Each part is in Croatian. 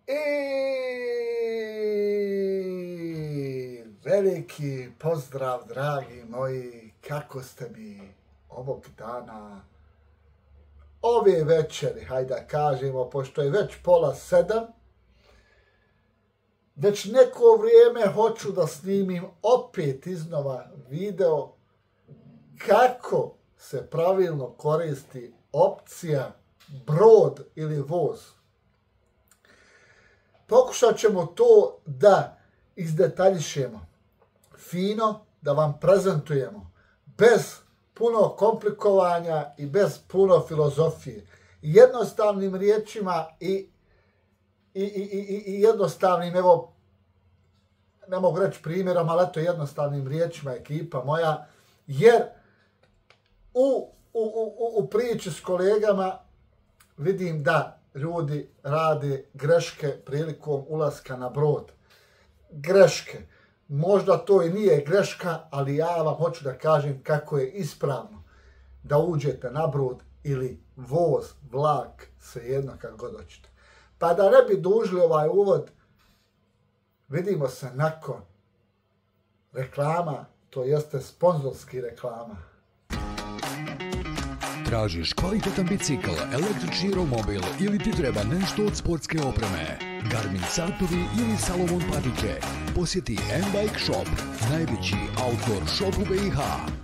I veliki pozdrav, dragi moji, kako ste mi ovog dana, ove večeri, hajde da kažemo, pošto je već 6:30, već neko vrijeme hoću da snimim opet iznova video kako se pravilno koristi opcija brod ili voz. Pokušat ćemo to da izdetaljišemo fino, da vam prezentujemo bez puno komplikovanja i bez puno filozofije. Jednostavnim riječima i jednostavnim, evo, ne mogu reći primjerom, ali eto jednostavnim riječima ekipa moja, jer u priči s kolegama vidim da ljudi rade greške prilikom ulaska na brod. Greške. Možda to i nije greška, ali ja vam hoću da kažem kako je ispravno da uđete na brod ili voz, vlak, svejedno kako god hoćete. Pa da ne bi dužili ovaj uvod, vidimo se nakon reklama, to jeste sponzorski reklama. Tražiš kvalitetan bicikl, električni romobil ili ti treba nešto od sportske opreme? Garmin satovi ili Salomon patike? Posjeti M-Bike Shop, najveći outdoor shop u BiH.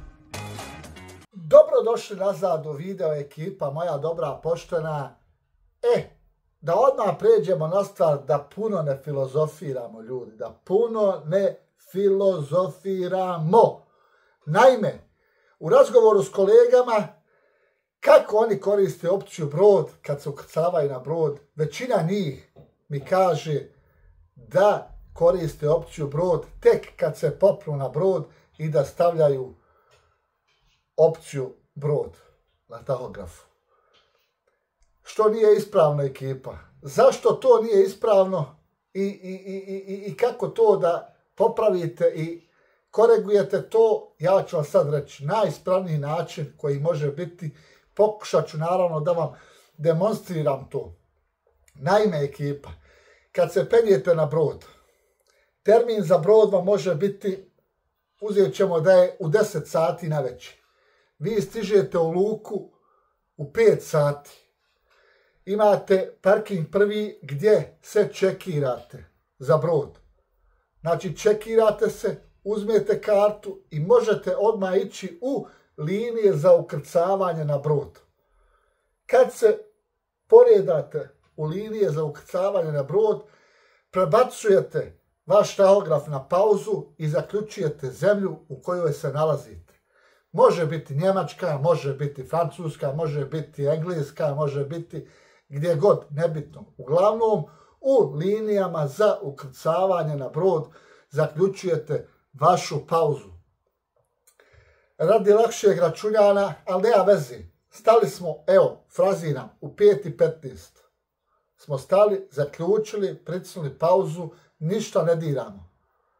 Dobrodošli nazad u video ekipa, moja dobra poštena. Da odmah pređemo na stvar, da puno ne filozofiramo ljudi, da puno ne filozofiramo. Naime, u razgovoru s kolegama, kako oni koriste opciju brod kad se ukrcavaju na brod, većina njih mi kaže da koriste opciju brod tek kad se popnu na brod i da stavljaju opciju brod na tahografu. Što nije ispravno ekipa? Zašto to nije ispravno i kako to da popravite i korigujete to, ja ću vam sad reći najispravniji način koji može biti. Pokušat ću naravno da vam demonstriram to. Naime ekipa, kad se penjete na brod, termin za brod vam može biti, uzet ćemo da je u 10 sati navečer. Vi stižete u luku u 5 sati. Imate parking prvi gdje se čekirate za brod. Znači čekirate se, uzmete kartu i možete odmah ići u linije za ukrcavanje na brod. Kad se poredate u linije za ukrcavanje na brod, prebacujete vaš tahograf na pauzu i zaključujete zemlju u kojoj se nalazite. Može biti Njemačka, može biti Francuska, može biti Engleska, može biti gdje god, nebitno. Uglavnom, u linijama za ukrcavanje na brod zaključujete vašu pauzu. Radi lakšeg računjana, ali nema veze. Stali smo, evo, fraziram, u 5:15. Smo stali, zaključili, pritisnuli pauzu, ništa ne diramo.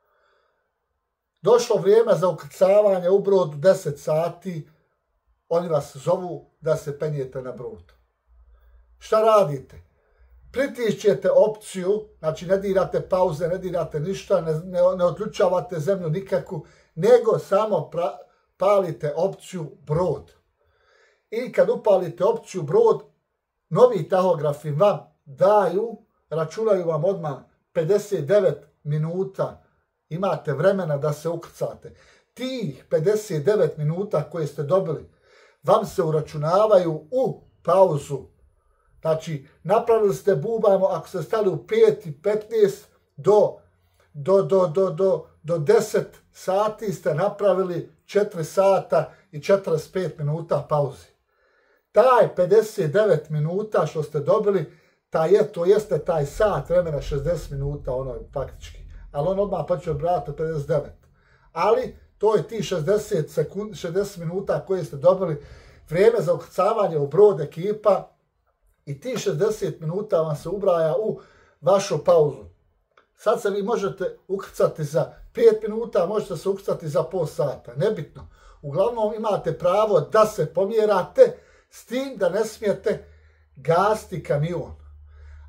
Došlo vrijeme za ukrcavanje u brod u 10 sati, oni vas zovu da se penjete na brod. Šta radite? Pritišćete opciju, znači ne dirate pauze, ne dirate ništa, ne odključavate zemlju nikakvu, nego samo palite opciju brod. I kad upalite opciju brod, novi tahografi vam daju, računaju vam odmah 59 minuta. Imate vremena da se ukrcate. Tih 59 minuta koje ste dobili vam se uračunavaju u pauzu. Znači, napravili ste bubajmo, ako ste stali u 5:15 do 10 sati ste napravili 4 sata i 45 minuta pauzi. Taj 59 minuta što ste dobili, to jeste taj sat vremena 60 minuta, ono je faktički. Ali on odmah počeo brati 59. Ali to je ti 60 minuta koje ste dobili, vrijeme za ukrcavanje u brod ekipa, i ti 60 minuta vam se ubraja u vašu pauzu. Sad se vi možete ukrcati za 5 minuta, možete se ukrcati za pol sata, nebitno. Uglavnom imate pravo da se pomjerate, s tim da ne smijete gasiti kamion.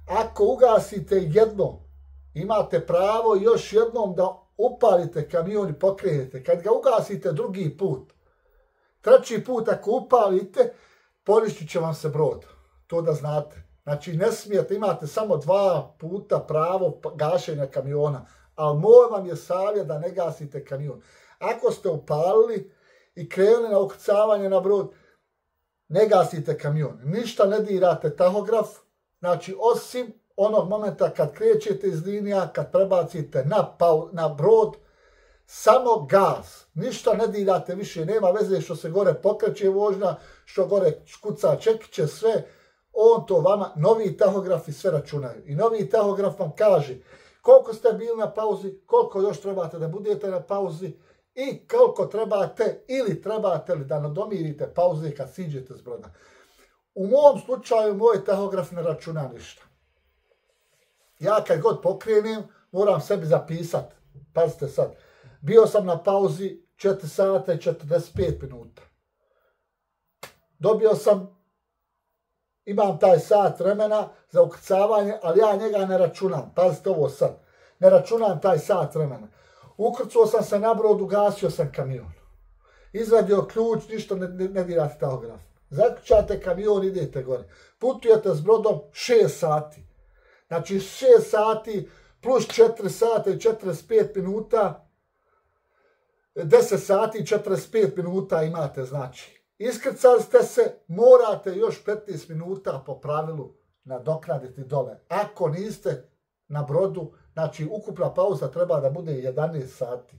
ako ugasite jednom, imate pravo još jednom da upalite kamion i pokrenete. Kad ga ugasite drugi put, treći put ako upalite, poništit će vam se brod. To da znate. Znači ne smijete, imate samo 2 puta pravo gašenja kamiona. Ali moj vam je savjet da ne gasite kamion. Ako ste upalili i krenuli na ukrcavanje na brod, ne gasite kamion. Ništa ne dirate tahograf. Znači osim onog momenta kad krećete iz linija, kad prebacite na brod, samo gas. Ništa ne dirate više. Nema veze što se gore pokreće vožnja, što gore škuca čekiće, sve. On to vama, novi tahografi sve računaju. I novi tahograf vam kaže koliko ste bili na pauzi, koliko još trebate da budete na pauzi i koliko trebate ili trebate li da nadomirite pauze kad siđete s broda. U mom slučaju moj tahograf ne računa ništa. Ja kad god pokrenem moram sebi zapisati. Pazite sad, bio sam na pauzi 4 sata i 45 minuta. Dobio sam, imam taj sat vremena za ukrcavanje, ali ja njega ne računam. Pazite ovo sad. Ne računam taj sat vremena. Ukrcao sam se na brod, ugasio sam kamion. Izvadio ključ, ništa ne dirate tahograf. Zaključate kamion, idete gore. Putujete s brodom 6 sati. Znači 6 sati plus 4 sata i 45 minuta. 10 sati i 45 minuta imate, znači. Iskrcali ste se, morate još 15 minuta po pravilu nadoknaditi dole. Ako niste na brodu, znači ukupna pauza treba da bude 11 sati.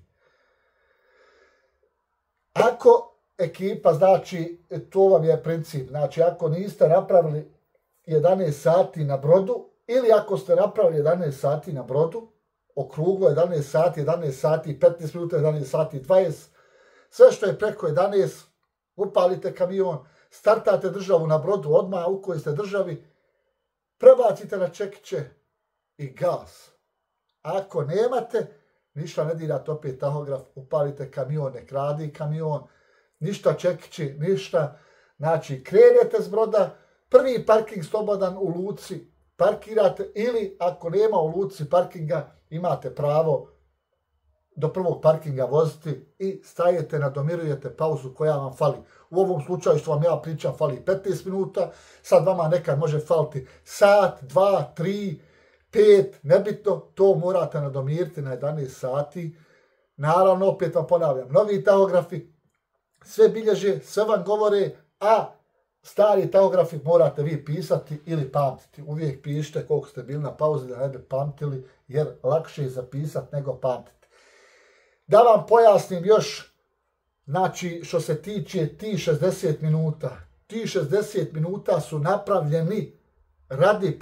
Ako ekipa, znači to vam je princip, znači ako niste napravili 11 sati na brodu, ili ako ste napravili 11 sati na brodu, okruglo 11 sati, 11 sati, 15 minuta, 11 sati, 20, sve što je preko 11, upalite kamion, startate državu na brodu odmah u kojoj ste državi, prebacite na čekiće i gas. Ako nemate, ništa ne dirate opet tahograf, upalite kamion, nek radi kamion, ništa čekići, ništa. Znači, krenete s broda, prvi parking slobodan u luci, parkirate ili ako nema u luci parkinga, imate pravo do prvog parkinga voziti i stajete, nadomirujete pauzu koja vam fali. U ovom slučaju što vam ja pričam fali 15 minuta, sad vama nekad može faliti sat, 2, 3, 5, nebitno, to morate nadomiriti na 11 sati. Naravno, opet vam ponavljam, novi tahografi sve bilježe, sve vam govore, a stari tahografi morate vi pisati ili pamtiti. Uvijek pišite koliko ste bili na pauzi da ne bi pamtili, jer lakše je zapisati nego pamtiti. Da vam pojasnim još, znači što se tiče ti 60 minuta. Ti 60 minuta su napravljeni radi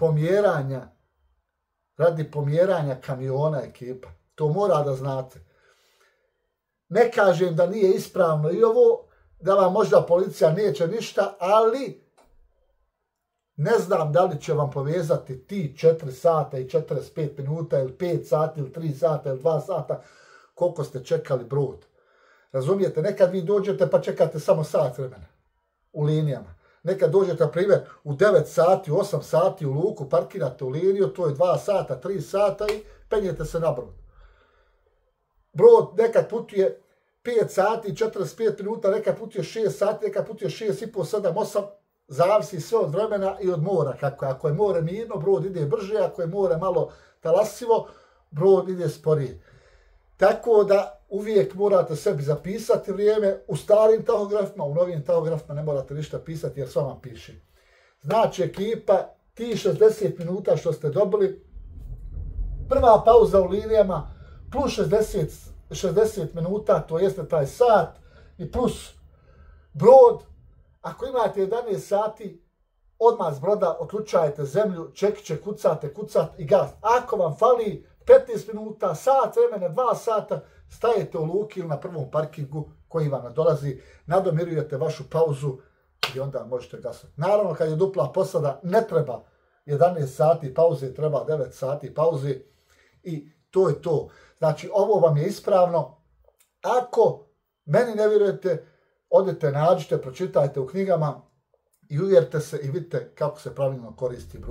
pomjeranja kamiona ekipa. To mora da znate. Ne kažem da nije ispravno i ovo, da vam možda policija neće ništa, ali ne znam da li će vam povezati ti 4 sata i 45 minuta ili 5 sati ili 3 sata ili 2 sata koliko ste čekali brod. Razumijete, nekad vi dođete pa čekate samo sat vremena u linijama. Nekad dođete, na primjer, u 9 sati, 8 sati u luku, parkirate u liniju, to je 2 sata, 3 sata i penjete se na brod. Brod nekad putuje 5 sati, 45 minuta, nekad putuje 6 sati, nekad putuje 6,5, 7, 8, zavisi sve od vremena i od mora. Ako je more mirno, brod ide brže, ako je more malo talasivo, brod ide sporije. Tako da uvijek morate sebi zapisati vrijeme u starim tahografima, u novim tahografima ne morate ništa pisati jer sve vam piše. Znači ekipa, ti 60 minuta što ste dobili, prva pauza u linijama plus 60 minuta, to jeste taj sat i plus brod. Ako imate 11 sati, odmah s broda otključajte zemlju, čekiće, kucate i gas. Ako vam fali 15 minuta, sat vremena, 2 sata, stajete u luki ili na prvom parkingu koji vam dolazi, nadomirujete vašu pauzu i onda možete gasati. Naravno, kad je dupla posada, ne treba 11 sati pauze, treba 9 sati pauze i to je to. Znači, ovo vam je ispravno. Ako meni ne vjerujete, odete, nađite, pročitajte u knjigama i uvjerite se i vidite kako se pravilno koristi brod.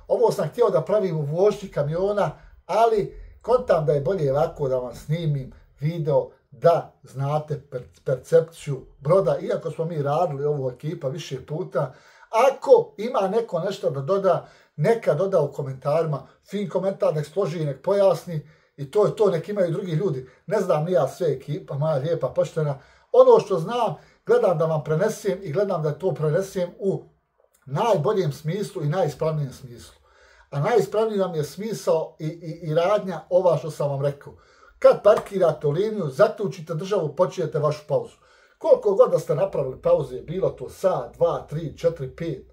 Ovo sam htio da pravim u vožnji kamiona, ali kontam da je bolje ovako da vam snimim video da znate percepciju broda, iako smo mi radili ovo ekipa više puta. Ako ima neko nešto da doda, neka doda u komentarima, fin komentar, nek složi, nek pojasni i to je to, nek imaju drugi ljudi. Ne znam ni ja sve ekipa, moja lijepa, poštena. Ono što znam, gledam da vam prenesem i gledam da to prenesem u najboljem smislu i najispravnijem smislu. A najispravniji vam je smisao i radnja ova što sam vam rekao. Kad parkirate u liniju, zaključite državu, počinjete vašu pauzu. Koliko god da ste napravili pauze, bilo to sat, 2, 3, 4, 5.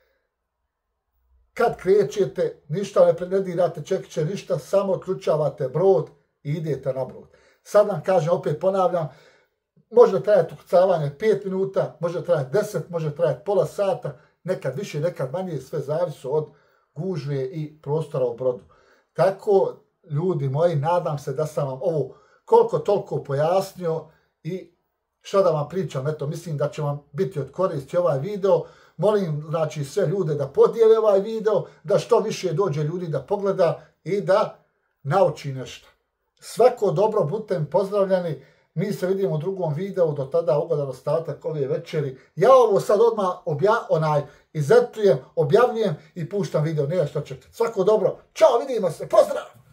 Kad krećete, ništa ne dirate čekiće, ništa, samo otključavate brod i idete na brod. Sad vam kažem, opet ponavljam, može trajati ukrcavanje 5 minuta, može trajati 10, može trajati pola sata, nekad više, nekad manje, sve zavisi od gužve i prostora u brodu. Tako, ljudi moji, nadam se da sam vam ovo koliko toliko pojasnio i što da vam pričam, eto, mislim da će vam biti od koristi ovaj video. Molim, znači, sve ljude da podijele ovaj video, da što više dođe ljudi da pogleda i da nauči nešto. Svako dobro, budite pozdravljeni. Mi se vidimo u drugom videu, do tada ugodan ostatak ove večeri. Ja ovo sad odmah izetujem, objavljujem i puštam video, nije što čekati. Svako dobro, čao, vidimo se, pozdrav!